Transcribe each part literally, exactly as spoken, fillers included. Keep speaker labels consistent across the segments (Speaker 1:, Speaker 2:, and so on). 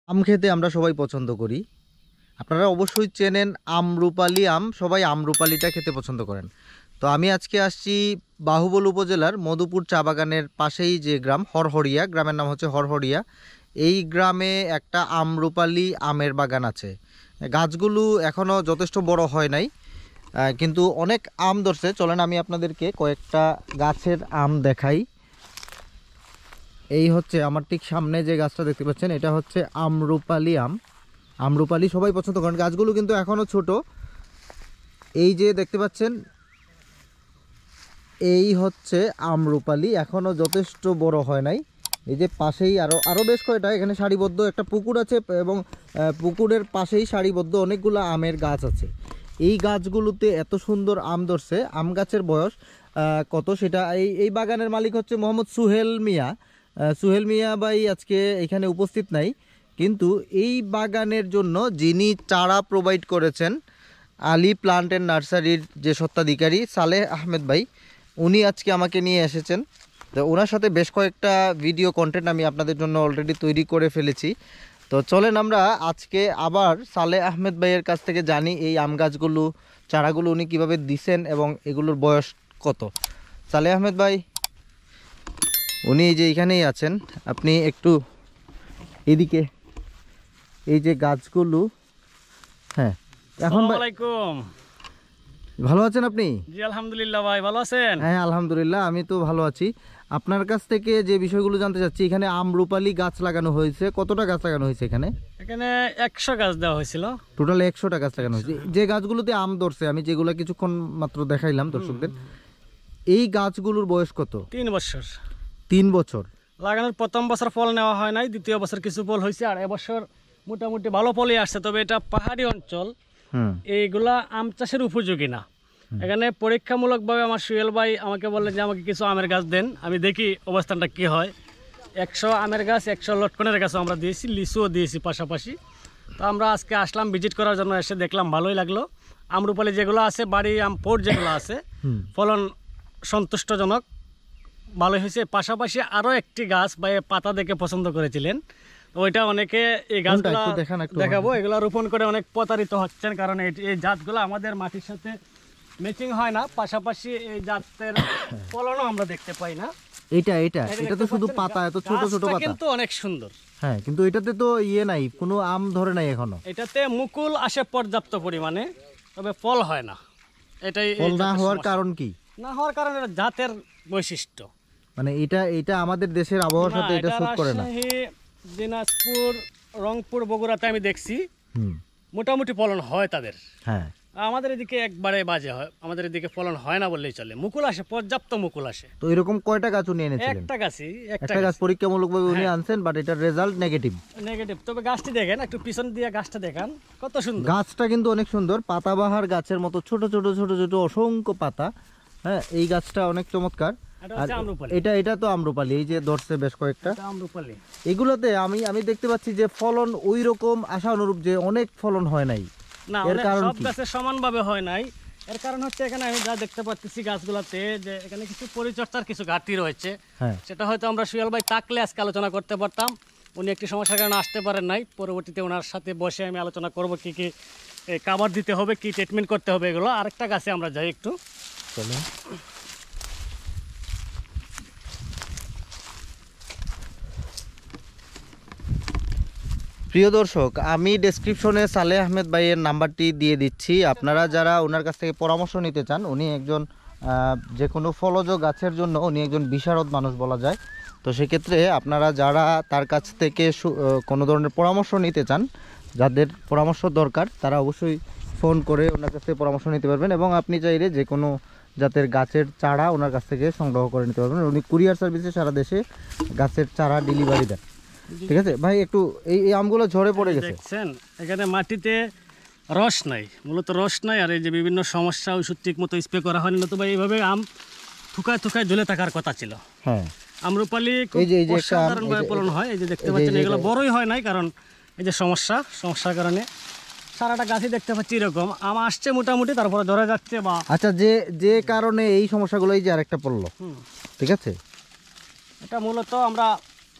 Speaker 1: আম খেতে আমরা সবাই পছন্দ করি। আপনারা অবশ্যই চেনেন আমরুপালি আম, সবাই আমরুপালিটা খেতে পছন্দ করেন। তো আমি আজকে আসছি বাহুবল উপজেলার মধুপুর চা বাগানের পাশেই যে গ্রাম হরহরিয়া, গ্রামের নাম হচ্ছে হরহরিয়া। এই গ্রামে একটা আমরুপালি আমের বাগান আছে। গাছগুলো এখনও যথেষ্ট বড় হয় নাই, কিন্তু অনেক আম ধরছে। চলেন আমি আপনাদেরকে কয়েকটা গাছের আম দেখাই। এই হচ্ছে আমার ঠিক সামনে যে গাছটা দেখতে পাচ্ছেন, এটা হচ্ছে আমরুপালি আম। আমরুপালি সবাই পছন্দ করেন। গাছগুলো কিন্তু এখনও ছোট। এই যে দেখতে পাচ্ছেন, এই হচ্ছে আমরুপালি, এখনও যথেষ্ট বড় হয় নাই। এই যে পাশেই আরও আরও বেশ কয়টা এখানে সারিবদ্ধ একটা পুকুর আছে, এবং পুকুরের পাশেই সারিবদ্ধ অনেকগুলো আমের গাছ আছে। এই গাছগুলোতে এত সুন্দর আম ধরছে। আম গাছের বয়স কত সেটা, এই এই বাগানের মালিক হচ্ছে মোহাম্মদ সুহেল মিয়া। সুহেল মিয়া ভাই আজকে এখানে উপস্থিত নাই, কিন্তু এই বাগানের জন্য যিনি চারা প্রোভাইড করেছেন, আলী প্লান্ট অ্যান্ড নার্সারির যে স্বত্বাধিকারী সালেহ আহমেদ ভাই, উনি আজকে আমাকে নিয়ে এসেছেন। তো ওনার সাথে বেশ কয়েকটা ভিডিও কন্টেন্ট আমি আপনাদের জন্য অলরেডি তৈরি করে ফেলেছি। তো চলেন আমরা আজকে আবার সালেহ আহমেদ ভাইয়ের কাছ থেকে জানি এই আম গাছগুলো, চারাগুলো উনি কীভাবে দিছেন এবং এগুলোর বয়স কত। সালেহ আহমেদ ভাই, উনি এই যে এখানেই আছেন, আপনি একটু এদিকে, এই যে গাছগুলো, হ্যাঁ এখন ভালো আছেন আপনি?
Speaker 2: জি আলহামদুলিল্লাহ। ভাই ভালো আছেন?
Speaker 1: হ্যাঁ আলহামদুলিল্লাহ, আমি তো ভালো আছি। আপনার কাছ থেকে যে বিষয়গুলো জানতে চাচ্ছি, এখানে আমরুপালি গাছ লাগানো হয়েছে, কতটা গাছ লাগানো হয়েছে এখানে?
Speaker 2: এখানে একশো গাছ দেওয়া হয়েছিল,
Speaker 1: টোটাল একশোটা গাছ লাগানো হয়েছে। যে গাছগুলোতে আম ধরছে, আমি যেগুলো কিছুক্ষণ মাত্র দেখাইলাম দর্শকদের, এই গাছগুলোর বয়স কত?
Speaker 2: তিন বছর।
Speaker 1: তিন বছর
Speaker 2: লাগানোর প্রথম বছর ফল নেওয়া হয় নাই, দ্বিতীয় বছর কিছু ফল হয়েছে, আর এবছর মোটামুটি ভালো ফলই আসছে। তবে এটা পাহাড়ি অঞ্চল, এইগুলা আম চাষের উপযোগী না। এখানে পরীক্ষামূলকভাবে আমার সুহেল ভাই আমাকে বললেন যে আমাকে কিছু আমের গাছ দেন, আমি দেখি অবস্থানটা কি হয়। একশো আমের গাছ, একশো লটকনের গাছও আমরা দিয়েছি, লিচুও দিয়েছি পাশাপাশি। তো আমরা আজকে আসলাম ভিজিট করার জন্য, এসে দেখলাম ভালোই লাগলো। আমরুপালি যেগুলো আছে, বাড়ি আম পোর্ট যেগুলো আছে, ফলন সন্তুষ্টজনক, ভালোই হয়েছে। পাশাপাশি আরও একটি গাছ বা পাতা দেখে পছন্দ করেছিলেন, ওইটা অনেকে এই গাছগুলো দেখাবো, এগুলো রোপণ করে অনেক প্রতারিত হচ্ছেন, কারণ এই জাতগুলো আমাদের মাটির সাথে ম্যাচিং হয় না। পাশাপাশি এই জাতের ফলনও আমরা দেখতে পাই না।
Speaker 1: এটা এটা এটা তো শুধু পাতা, এত ছোট ছোট পাতা,
Speaker 2: কিন্তু অনেক সুন্দর।
Speaker 1: হ্যাঁ, কিন্তু এটাতে তো ইয়ে নাই, কোনো আম ধরে নাই এখনো।
Speaker 2: এটাতে মুকুল আসে পর্যাপ্ত পরিমাণে, তবে ফল হয় না। এটাই
Speaker 1: ফল না হওয়ার কারণ কি?
Speaker 2: না হওয়ার কারণ এটা জাতের বৈশিষ্ট্য,
Speaker 1: মানে এটা এটা আমাদের দেশের আবহাওয়ার সাথে এটা সুট করে না।
Speaker 2: দিনাজপুর, রংপুর, বগুড়াতে আমি দেখছি মোটামুটি ফলন হয় তাদের। হ্যাঁ, আমাদের এদিকে একবারে বাজে হয়, আমাদের এদিকে ফলন হয় না বললেই চলে। মুকুল আসে, পর্যাপ্ত মুকুল আসে।
Speaker 1: তো এরকম কয়টা গাছ উনি এনেছিলেন?
Speaker 2: একটা গাছই,
Speaker 1: একটা গাছ পরীক্ষামূলকভাবে উনি আনছেন, বাট এটার রেজাল্ট নেগেটিভ।
Speaker 2: নেগেটিভ। তবে গাছটি দেখেন, একটু পিছন দিয়ে গাছটা দেখান, কত সুন্দর।
Speaker 1: গাছটা কিন্তু অনেক সুন্দর, পাতাবাহার গাছের মতো ছোট ছোট ছোট ছোট অসংখ্য পাতা। হ্যাঁ, এই গাছটা অনেক চমৎকার। এটা এটা তো আমরুপালি, এই যে ধরছে বেশ কয়েকটা
Speaker 2: আমরুপালি।
Speaker 1: এগুলোতে আমি আমি দেখতে পাচ্ছি যে ফলন ওই রকম আশা অনুরূপ, যে অনেক ফলন হয় নাই।
Speaker 2: না, এর কারণ সব গাছে সমানভাবে হয় নাই। এর কারণ হচ্ছে এখানে আমি যা দেখতে পাচ্ছি গাছগুলোতে, যে এখানে কিছু পরিচর্যার কিছু ঘাটতি রয়েছে। সেটা হয়তো আমরা সুহেল ভাই থাকলে আজকে আলোচনা করতে পারতাম। উনি একটি সমস্যার কারণে আসতে পারেন নাই। পরবর্তীতে ওনার সাথে বসে আমি আলোচনা করব কি কি খাবার দিতে হবে, কি ট্রিটমেন্ট করতে হবে এগুলো। আরেকটা গাছে আমরা যাই একটু, চলো।
Speaker 1: প্রিয় দর্শক, আমি ডেসক্রিপশনে সালেহ আহমেদ ভাইয়ের নাম্বারটি দিয়ে দিচ্ছি। আপনারা যারা ওনার কাছ থেকে পরামর্শ নিতে চান, উনি একজন যে কোনো ফলজ গাছের জন্য উনি একজন বিশারদ মানুষ বলা যায়। তো সেক্ষেত্রে আপনারা যারা তার কাছ থেকে কোনো ধরনের পরামর্শ নিতে চান, যাদের পরামর্শ দরকার, তারা অবশ্যই ফোন করে ওনার কাছ থেকে পরামর্শ নিতে পারবেন। এবং আপনি চাইলে যে কোনো জাতের গাছের চারা ওনার কাছ থেকে সংগ্রহ করে নিতে পারবেন। উনি কুরিয়ার সার্ভিসে সারা দেশে গাছের চারা ডেলিভারি দেন। ঠিক আছে ভাই, একটু এই আমগুলো ঝরে পড়ে গেছে,
Speaker 2: দেখছেন এখানে মাটিতে রস নাই, মূলত রস নাই। আর এই যে বিভিন্ন সমস্যা, ওষুধ ঠিক মতো স্প্রে করা হয়নি, নতুবা এইভাবে আম থুকায় থুকায় ঝুলে থাকার কথা ছিল। হ্যাঁ, আমরুপালি অসাধারণভাবে ফলন হয়। এই যে দেখতে পাচ্ছেন, এগুলো বড়ই হয় নাই, কারণ এই যে সমস্যা সমস্যার কারণে সারাটা গাছই দেখতে পাচ্ছি এরকম আম আসছে মোটামুটি, তারপরে ধরে যাচ্ছে। বা
Speaker 1: আচ্ছা, যে যে কারণে এই সমস্যাগুলো, এই যে আরেকটা পড়লো, ঠিক আছে,
Speaker 2: এটা মূলত আমরা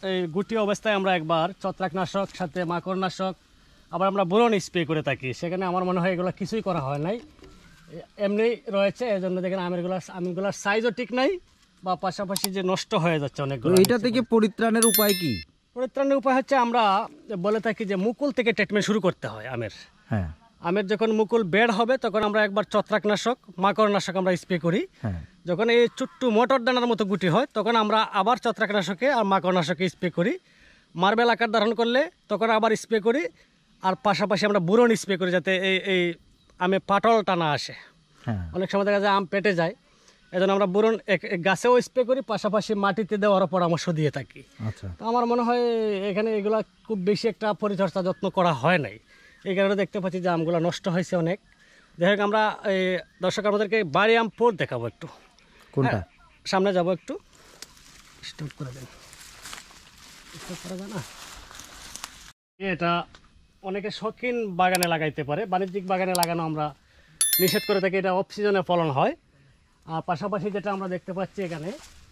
Speaker 2: এই গুটি অবস্থায় আমরা একবার ছত্রাকনাশক সাথে মাকড়নাশক আবার আমরা বোরন স্প্রে করে থাকি, সেখানে আমার মনে হয় এগুলো কিছুই করা হয় নাই, এমনি রয়েছে। এই জন্য দেখেন আমেরগুলো আমগুলোর সাইজও ঠিক নাই, বা পাশাপাশি যে নষ্ট হয়ে যাচ্ছে অনেকগুলো।
Speaker 1: এটা থেকে পরিত্রাণের উপায় কি?
Speaker 2: পরিত্রাণের উপায় হচ্ছে আমরা বলে থাকি যে মুকুল থেকে ট্রিটমেন্ট শুরু করতে হয় আমের।
Speaker 1: হ্যাঁ,
Speaker 2: আমের যখন মুকুল বের হবে তখন আমরা একবার ছত্রাকনাশক মাকড়নাশক আমরা স্প্রে করি।
Speaker 1: হ্যাঁ,
Speaker 2: যখন এই ছোট্টু মোটর দানার মতো গুটি হয় তখন আমরা আবার ছত্রাকনাশকে আর মাকড়নাশকে স্প্রে করি। মার্বেল আকার ধারণ করলে তখন আবার স্প্রে করি, আর পাশাপাশি আমরা বুরন স্প্রে করি যাতে এই এই আমে পাটল টানা আসে।
Speaker 1: হ্যাঁ,
Speaker 2: অনেক সময় দেখা যায় আম পেটে যায়, এজন্য আমরা বুরন গাছেও স্প্রে করি, পাশাপাশি মাটিতে দেওয়ারও পরামর্শ দিয়ে থাকি।
Speaker 1: আচ্ছা,
Speaker 2: তো আমার মনে হয় এখানে এগুলা খুব বেশি একটা পরিচর্যা যত্ন করা হয় নাই, এই কারণে দেখতে পাচ্ছি যে আমগুলো নষ্ট হয়েছে অনেক। যাই হোক, আমরা এই দর্শক আমাদেরকে বাড়ি আম পোর দেখাবো একটু।
Speaker 1: কোনটা?
Speaker 2: হ্যাঁ, সামনে যাবো একটু, স্টপ করে দেন, স্টপ করা যায় না। এটা অনেকে শৌখিন বাগানে লাগাইতে পারে, বাণিজ্যিক বাগানে লাগানো আমরা নিষেধ করে থাকি, এটা অফ সিজনে ফলন হয়। আর পাশাপাশি যেটা আমরা দেখতে পাচ্ছি এখানে,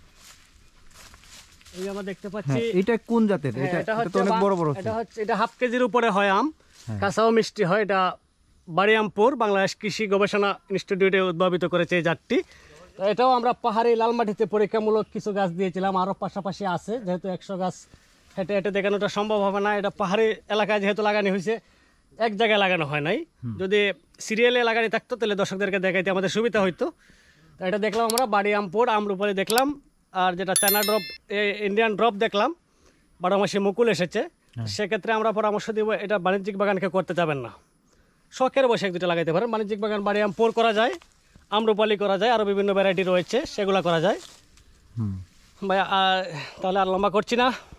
Speaker 2: এই আমরা দেখতে পাচ্ছি
Speaker 1: হ্যাঁ, এটা কোন জাতের?
Speaker 2: হ্যাঁ,
Speaker 1: এটা
Speaker 2: এটা
Speaker 1: এটা তো
Speaker 2: হচ্ছে
Speaker 1: অনেক
Speaker 2: বা-
Speaker 1: বড় বড়।
Speaker 2: এটা হচ্ছে এটা হাফ কেজির উপরে হয় আম,
Speaker 1: হ্যাঁ।
Speaker 2: কাঁচাও মিষ্টি হয়। এটা বাড়িয়ামপুর বাংলাদেশ কৃষি গবেষণা ইনস্টিটিউটে উদ্ভাবিত করেছে এই জাতটি। তো এটাও আমরা পাহাড়ি লাল মাটিতে পরীক্ষামূলক কিছু গাছ দিয়েছিলাম, আরও পাশাপাশি আছে, যেহেতু একশো গাছ হেঁটে হেঁটে দেখানোটা সম্ভব হবে না। এটা পাহাড়ি এলাকায় যেহেতু লাগানো হয়েছে, এক জায়গায় লাগানো হয় নাই। যদি সিরিয়ালে লাগানো থাকতো তাহলে দর্শকদেরকে দেখাইতে আমাদের সুবিধা হইতো। তো এটা দেখলাম আমরা বাড়িয়ামপুর আমরুপালি দেখলাম, আর যেটা চায়না ড্রপ ইন্ডিয়ান ড্রপ দেখলাম, বারো মাসে মুকুল এসেছে। সেক্ষেত্রে আমরা পরামর্শ দিব এটা বাণিজ্যিক বাগানকে করতে যাবেন না, শখের বসে এক দুটো লাগাইতে পারেন। বাণিজ্যিক বাগান বাড়িয়ামপুর করা যায়, আমরুপালি করা যায়, আরও বিভিন্ন ভ্যারাইটি রয়েছে, সেগুলো করা যায়।
Speaker 1: হুম।
Speaker 2: ভাই তাহলে আর লম্বা করছি না।